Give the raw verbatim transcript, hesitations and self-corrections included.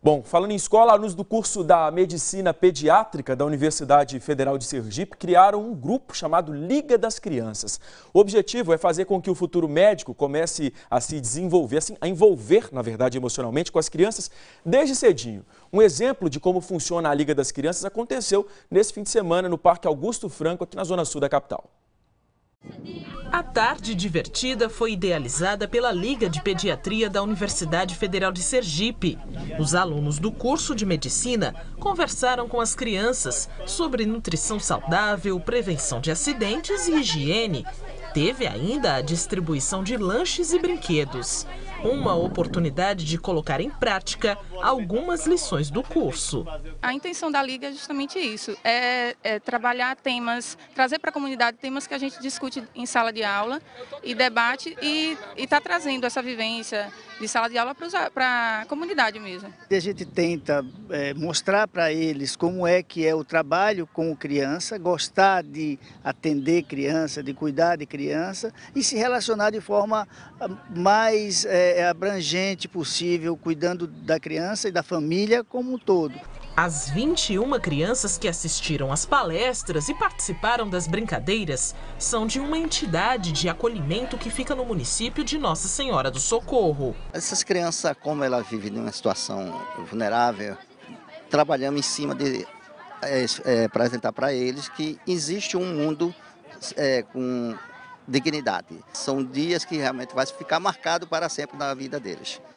Bom, falando em escola, alunos do curso da Medicina Pediátrica da Universidade Federal de Sergipe criaram um grupo chamado Liga das Crianças. O objetivo é fazer com que o futuro médico comece a se desenvolver, assim, a envolver, na verdade, emocionalmente com as crianças desde cedinho. Um exemplo de como funciona a Liga das Crianças aconteceu nesse fim de semana no Parque Augusto Franco, aqui na zona sul da capital. A tarde divertida foi idealizada pela Liga de Pediatria da Universidade Federal de Sergipe. Os alunos do curso de medicina conversaram com as crianças sobre nutrição saudável, prevenção de acidentes e higiene. Teve ainda a distribuição de lanches e brinquedos. Uma oportunidade de colocar em prática algumas lições do curso. A intenção da Liga é justamente isso, é, é trabalhar temas, trazer para a comunidade temas que a gente discute em sala de aula e debate e está trazendo essa vivência de sala de aula para a comunidade mesmo. A gente tenta é, mostrar para eles como é que é o trabalho com criança, gostar de atender criança, de cuidar de criança e se relacionar de forma mais é, abrangente possível, cuidando da criança e da família como um todo. As vinte e uma crianças que assistiram às palestras e participaram das brincadeiras são de uma entidade de acolhimento que fica no município de Nossa Senhora do Socorro. Essas crianças, como elas vivem numa situação vulnerável, trabalhamos em cima de é, é, apresentar para eles que existe um mundo é, com dignidade. São dias que realmente vai ficar marcado para sempre na vida deles.